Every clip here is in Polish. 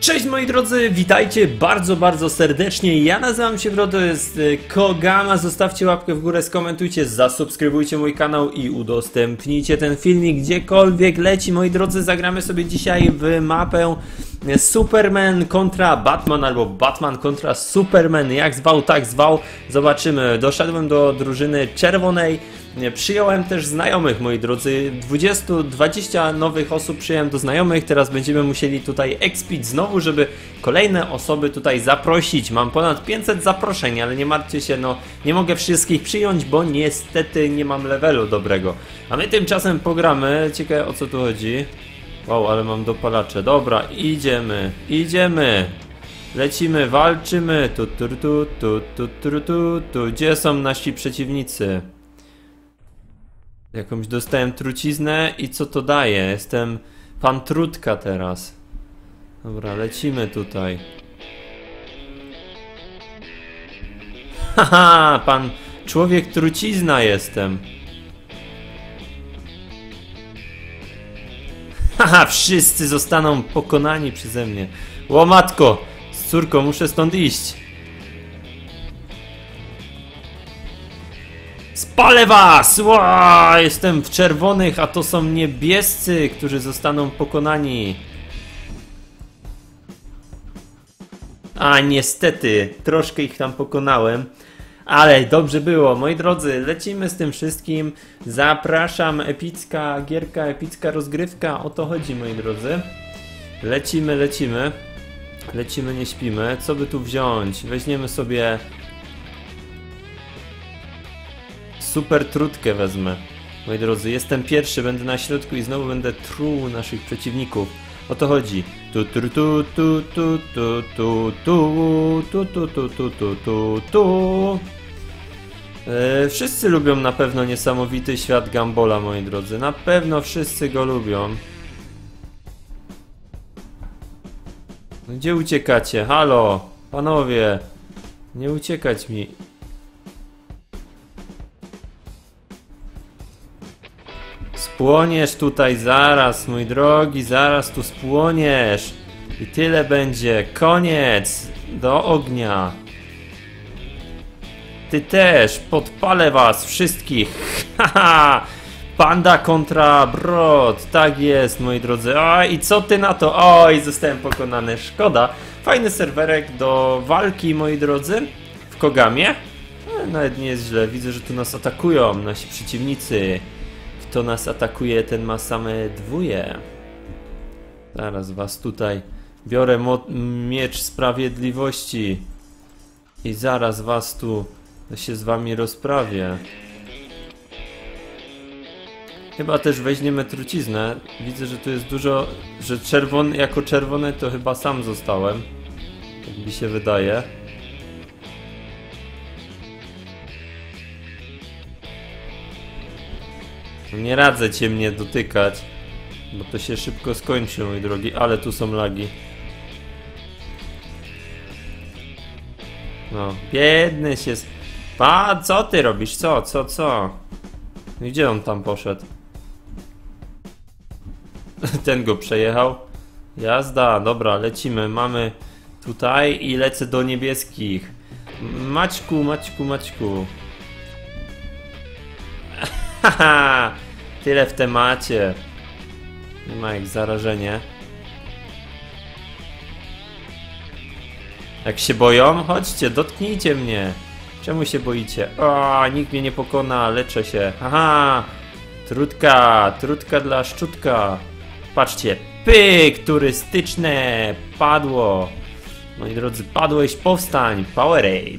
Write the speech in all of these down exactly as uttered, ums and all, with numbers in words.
Cześć moi drodzy, witajcie bardzo, bardzo serdecznie. Ja nazywam się Bro, to jest Kogama. Zostawcie łapkę w górę, skomentujcie, zasubskrybujcie mój kanał i udostępnijcie ten filmik gdziekolwiek leci. Moi drodzy, zagramy sobie dzisiaj w mapę Superman kontra Batman albo Batman kontra Superman. Jak zwał, tak zwał. Zobaczymy. Doszedłem do drużyny czerwonej. Przyjąłem też znajomych, moi drodzy, dwadzieścia, dwadzieścia nowych osób przyjąłem do znajomych, teraz będziemy musieli tutaj expić znowu, żeby kolejne osoby tutaj zaprosić. Mam ponad pięćset zaproszeń, ale nie martwcie się, no nie mogę wszystkich przyjąć, bo niestety nie mam levelu dobrego. A my tymczasem pogramy, ciekawe o co tu chodzi. Wow, ale mam dopalacze, dobra, idziemy, idziemy. Lecimy, walczymy, tu tu tu tu tu tu tu tu, gdzie są nasi przeciwnicy? Jakąś dostałem truciznę i co to daje? Jestem pan Trutka teraz. Dobra, lecimy tutaj. Haha, pan człowiek trucizna jestem. Haha, wszyscy zostaną pokonani przeze mnie. O matko, z córką muszę stąd iść. Spalę was! Ła! Jestem w czerwonych, a to są niebiescy, którzy zostaną pokonani. A niestety, troszkę ich tam pokonałem, ale dobrze było. Moi drodzy, lecimy z tym wszystkim. Zapraszam, epicka gierka, epicka rozgrywka. O to chodzi, moi drodzy. Lecimy, lecimy. Lecimy, nie śpimy. Co by tu wziąć? Weźmiemy sobie... Super Trutkę wezmę. Moi drodzy, jestem pierwszy, będę na środku i znowu będę truł naszych przeciwników. O to chodzi. Tu tu tu tu tu tu tu tu tu tu tu tu tu tu tu. Wszyscy lubią na pewno niesamowity świat Gumbola, moi drodzy. Na pewno wszyscy go lubią. Gdzie uciekacie? Halo, panowie. Nie uciekać mi. Spłoniesz tutaj zaraz, mój drogi, zaraz tu spłoniesz. I tyle będzie. Koniec. Do ognia. Ty też. Podpalę was wszystkich. Haha. Panda kontra Brod. Tak jest, moi drodzy. Oj, i co ty na to? Oj, zostałem pokonany. Szkoda. Fajny serwerek do walki, moi drodzy. W Kogamie. E, nawet nie jest źle. Widzę, że tu nas atakują nasi przeciwnicy. Kto nas atakuje, ten ma same dwóje. Zaraz was tutaj biorę miecz sprawiedliwości i zaraz was tu się z wami rozprawię. Chyba też weźmiemy truciznę. Widzę, że tu jest dużo, że czerwony, jako czerwony to chyba sam zostałem. Tak mi się wydaje. Nie radzę cię mnie dotykać, bo to się szybko skończy, mój drogi, ale tu są lagi. No, biedny się... Pa, co ty robisz? Co, co, co? Gdzie on tam poszedł? Ten go przejechał. Jazda, dobra, lecimy. Mamy tutaj i lecę do niebieskich. Maćku, Maćku, Maćku. Haha, tyle w temacie. Nie ma jak zarażenie. Jak się boją? Chodźcie, dotknijcie mnie. Czemu się boicie? O, nikt mnie nie pokona, leczę się. Haha, trutka, trutka dla szczutka. Patrzcie, pyk, turystyczne, padło. Moi drodzy, padłeś, powstań, Powerade.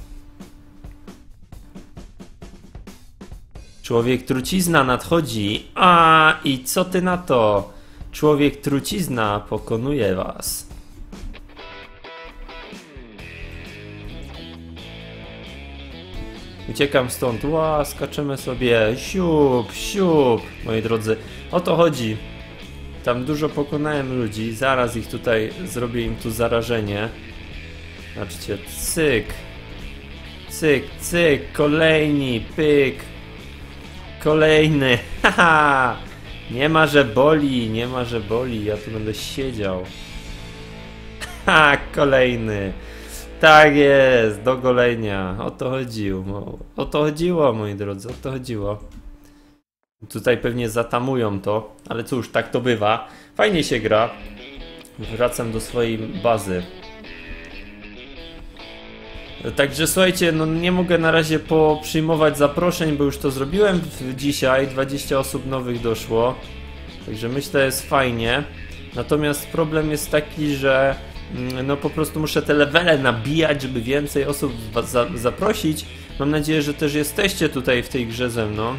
Człowiek trucizna nadchodzi. A i co ty na to? Człowiek trucizna pokonuje was. Uciekam stąd. Ła, skaczemy sobie. Siup, siup. Moi drodzy, o to chodzi. Tam dużo pokonałem ludzi. Zaraz ich tutaj zrobię im tu zarażenie. Zobaczcie, cyk. Cyk, cyk. Kolejni, pyk. Kolejny, haha, nie ma, że boli, nie ma, że boli, ja tu będę siedział. Ha, kolejny. Tak jest, do golenia. O to chodziło. O to chodziło, moi drodzy, o to chodziło. Tutaj pewnie zatamują to, ale cóż, tak to bywa. Fajnie się gra. Wracam do swojej bazy. Także słuchajcie, no nie mogę na razie poprzyjmować zaproszeń, bo już to zrobiłem dzisiaj. dwadzieścia osób nowych doszło. Także myślę, jest fajnie. Natomiast problem jest taki, że no po prostu muszę te levele nabijać, żeby więcej osób was za zaprosić. Mam nadzieję, że też jesteście tutaj w tej grze ze mną.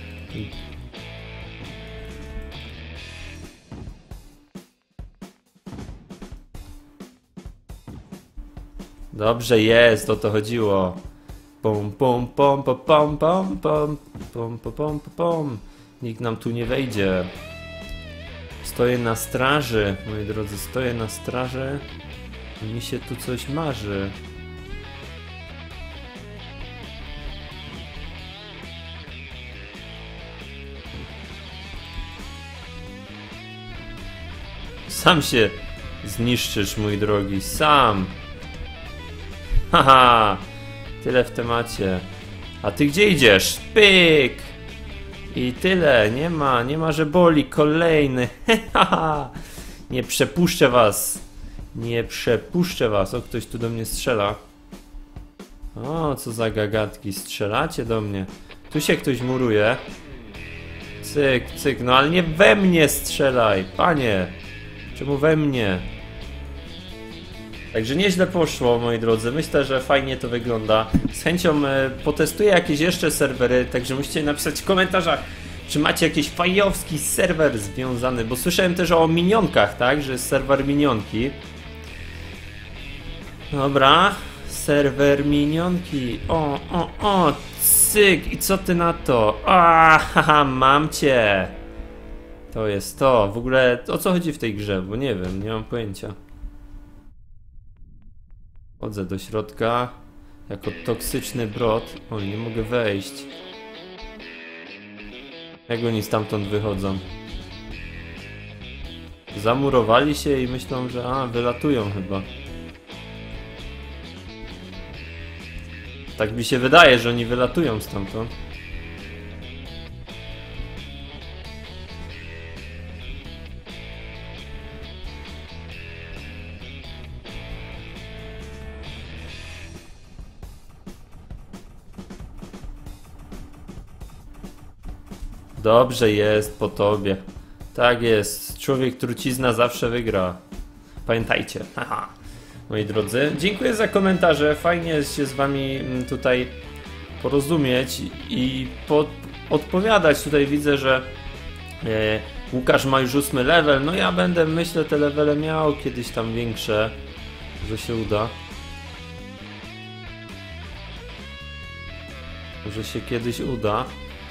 Dobrze jest, o to chodziło. Pom pom pom pom pom pom pom pom pom pom pom. Nikt nam tu nie wejdzie. Stoję na straży, moi drodzy, stoję na straży. Mi się tu coś marzy. Sam się zniszczysz, mój drogi, sam. Haha, tyle w temacie. A ty gdzie idziesz? Pyk! I tyle, nie ma, nie ma, że boli. Kolejny. Haha, nie przepuszczę was. Nie przepuszczę was. O, ktoś tu do mnie strzela. O, co za gagatki. Strzelacie do mnie. Tu się ktoś muruje. Cyk, cyk. No ale nie we mnie strzelaj, panie. Czemu we mnie? Także nieźle poszło, moi drodzy. Myślę, że fajnie to wygląda. Z chęcią e, potestuję jakieś jeszcze serwery, także musicie napisać w komentarzach, czy macie jakiś fajowski serwer związany, bo słyszałem też o minionkach, tak? Że jest serwer minionki. Dobra, serwer minionki. O, o, o, cyk. I co ty na to? A, haha, mam cię. To jest to. W ogóle o co chodzi w tej grze? Bo nie wiem, nie mam pojęcia. Wchodzę do środka jako toksyczny brod. Oj, nie mogę wejść. Jak oni stamtąd wychodzą? Zamurowali się i myślą, że a, wylatują chyba. Tak mi się wydaje, że oni wylatują stamtąd. Dobrze jest po tobie. Tak jest. Człowiek trucizna zawsze wygra. Pamiętajcie. Haha. Moi drodzy, dziękuję za komentarze. Fajnie jest się z wami tutaj porozumieć i pod, odpowiadać. Tutaj widzę, że e, Łukasz ma już ósmy level. No ja będę, myślę, te levele miał kiedyś tam większe. Że się uda. Że się kiedyś uda.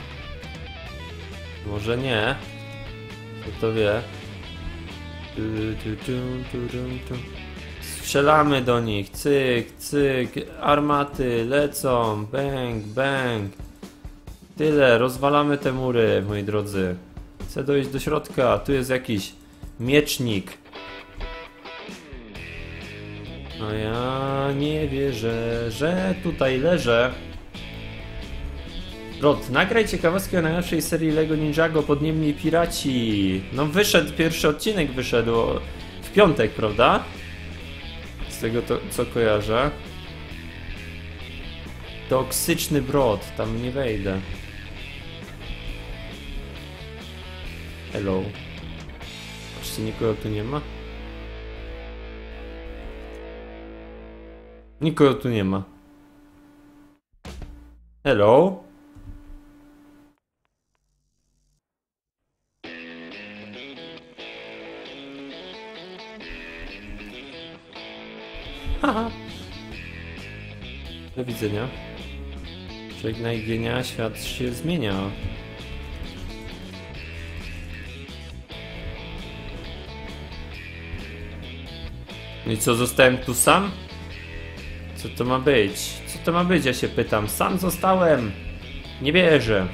Może nie. Kto to wie. Strzelamy do nich. Cyk, cyk. Armaty lecą. Bang, bang. Tyle. Rozwalamy te mury, moi drodzy. Chcę dojść do środka. Tu jest jakiś miecznik. A ja nie wierzę, że tutaj leżę. Rod, nagraj ciekawostkę o najnowszej serii Lego Ninjago Podniebni Piraci. No wyszedł, pierwszy odcinek wyszedł w piątek, prawda? Z tego to, co kojarzę. Toksyczny brod, tam nie wejdę. Hello. Patrzcie, nikogo tu nie ma? Nikogo tu nie ma. Hello? Haha. Do widzenia. Żegnaj genia, świat się zmienia. No i co, zostałem tu sam? Co to ma być? Co to ma być, ja się pytam. Sam zostałem. Nie wierzę.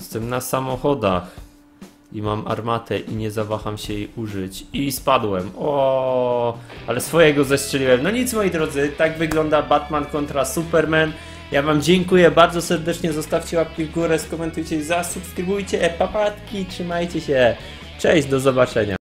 Jestem na samochodach. I mam armatę i nie zawaham się jej użyć. I spadłem. O, ale swojego zestrzeliłem. No nic, moi drodzy, tak wygląda Batman kontra Superman. Ja wam dziękuję bardzo serdecznie. Zostawcie łapki w górę, skomentujcie, zasubskrybujcie. Papatki, trzymajcie się. Cześć, do zobaczenia.